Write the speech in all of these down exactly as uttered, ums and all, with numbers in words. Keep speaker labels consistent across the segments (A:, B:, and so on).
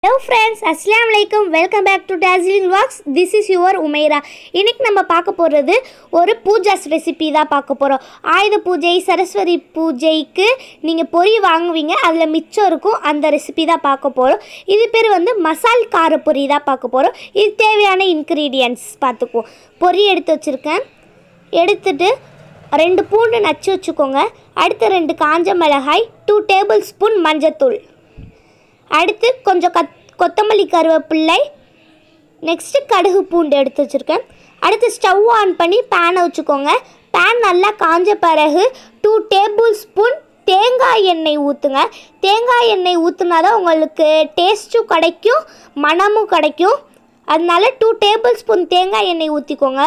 A: Hello friends, Assalamu alaikum. Welcome back to Dazzling Vlogs. This is your Umaira. இன்னைக்கு நம்ம பார்க்க போறது ஒரு பூஜாஸ் ரெசிபி தான் பார்க்க போறோம். ஆயுத பூஜை, சரஸ்வதி பூஜைக்கு நீங்க பொரி வாங்குவீங்க. அதுல மிச்சம் இருக்கும். அந்த ரெசிபி தான் பார்க்க போறோம். இது பேர் வந்து மசால் கார பொரி தான் பார்க்க போறோம். இது தேவையான இன்கிரிடியன்ட்ஸ் பார்த்துக்குவோம். பொரி எடுத்து வச்சிருக்கேன். எடுத்துட்டு ரெண்டு பூண்டு நச்சு வச்சுக்கோங்க. அடுத்து ரெண்டு காஞ்ச மிளகாய், two டேபிள்ஸ்பூன் மஞ்சத்தூள். அடுத்து கொஞ்சம் கத் கொத்தமல்லி கருவேப்பிள்ளை, நெக்ஸ்ட்டு கடுகு பூண்டு எடுத்து வச்சுருக்கேன். அடுத்து ஸ்டவ் ஆன் பண்ணி பேனை வச்சுக்கோங்க. பேன் நல்லா காஞ்ச பிறகு டூ டேபிள் ஸ்பூன் தேங்காய் எண்ணெய் ஊற்றுங்க. தேங்காய் எண்ணெய் ஊற்றுனா தான் உங்களுக்கு டேஸ்ட்டும் கிடைக்கும், மணமும் கிடைக்கும். அதனால டூ டேபிள் ஸ்பூன் தேங்காய் எண்ணெய் ஊற்றிக்கோங்க.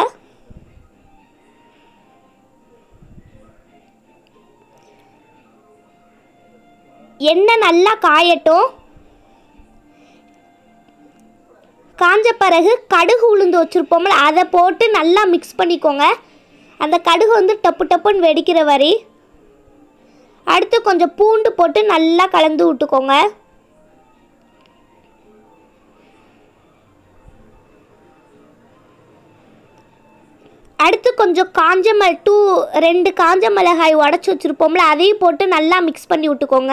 A: எண்ணெய் நல்லா காயட்டும். காஞ்ச பிறகு கடுகு உளுந்து வச்சுருப்போம்ல, அதை போட்டு நல்லா மிக்ஸ் பண்ணிக்கோங்க. அந்த கடுகு வந்து டப்பு டப்புன்னு வெடிக்கிற வரை. அடுத்து கொஞ்சம் பூண்டு போட்டு நல்லா கலந்து விட்டுக்கோங்க. அடுத்து கொஞ்சம் காஞ்ச மிள டூ ரெண்டு காஞ்ச மிளகாய் உடச்சி வச்சுருப்போம்ல, அதையும் போட்டு நல்லா மிக்ஸ் பண்ணி விட்டுக்கோங்க.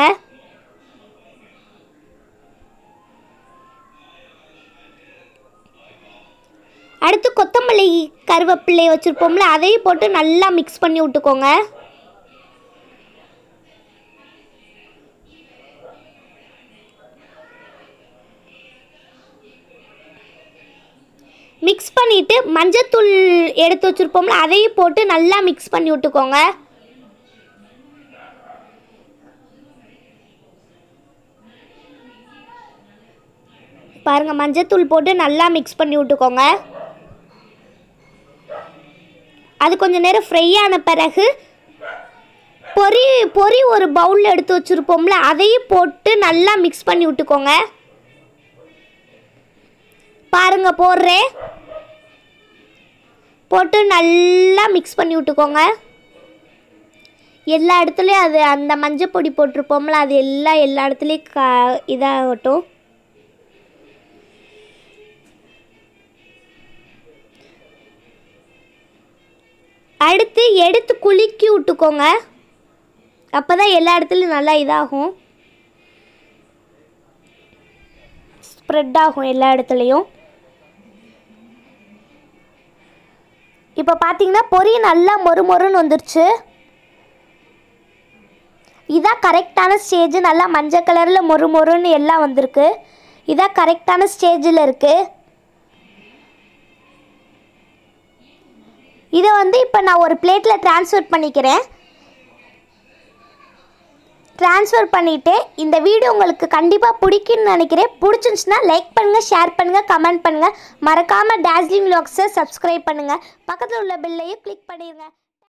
A: அடுத்து கொத்தமல்லி கருவேப்பிள்ளை வச்சுருப்போம்ல, அதையும் போட்டு நல்லா மிக்ஸ் பண்ணி விட்டுக்கோங்க. மிக்ஸ் பண்ணிவிட்டு மஞ்சத்தூள் எடுத்து வச்சுருப்போம்ல, அதையும் போட்டு நல்லா மிக்ஸ் பண்ணி விட்டுக்கோங்க. பாருங்கள், மஞ்சத்தூள் போட்டு நல்லா மிக்ஸ் பண்ணி விட்டுக்கோங்க. அது கொஞ்சம் நேரம் ஃப்ரை ஆன பிறகு பொரி பொரி ஒரு பவுலில் எடுத்து வச்சுருப்போம்ல, அதையும் போட்டு நல்லா மிக்ஸ் பண்ணி விட்டுக்கோங்க. பாருங்க, போடுறேன். போட்டு நல்லா மிக்ஸ் பண்ணி விட்டுக்கோங்க. எல்லா இடத்துலையும் அது அந்த மஞ்சள் பொடி போட்டிருப்போம்ல, அது எல்லாம் எல்லா இடத்துலையும் க இதாகட்டும். அடுத்து எடுத்து குலுக்கி விட்டுக்கோங்க. அப்போ தான் எல்லா இடத்துலையும் நல்லா இதாகும், ஸ்ப்ரெட் ஆகும் எல்லா இடத்துலையும். இப்போ பார்த்தீங்கன்னா பொரி நல்லா மொறு மொறுன்னு வந்துருச்சு. இதான் கரெக்டான ஸ்டேஜ். நல்லா மஞ்சள் கலரில் மொறு மொறுன்னு எல்லாம் வந்திருக்கு. இதான் கரெக்டான ஸ்டேஜில் இருக்குது. இதை வந்து இப்போ நான் ஒரு பிளேட்டில் ட்ரான்ஸ்ஃபர் பண்ணிக்கிறேன். ட்ரான்ஸ்ஃபர் பண்ணிவிட்டு இந்த வீடியோ உங்களுக்கு கண்டிப்பாக பிடிக்குன்னு நினைக்கிறேன். பிடிச்சிருந்துச்சுன்னா லைக் பண்ணுங்கள், ஷேர் பண்ணுங்கள், கமெண்ட் பண்ணுங்கள். மறக்காமல் டாஸ்லிங் வ்ளாக்ஸை சப்ஸ்கிரைப் பண்ணுங்கள். பக்கத்தில் உள்ள பெல்லையும் கிளிக் பண்ணிடுங்க.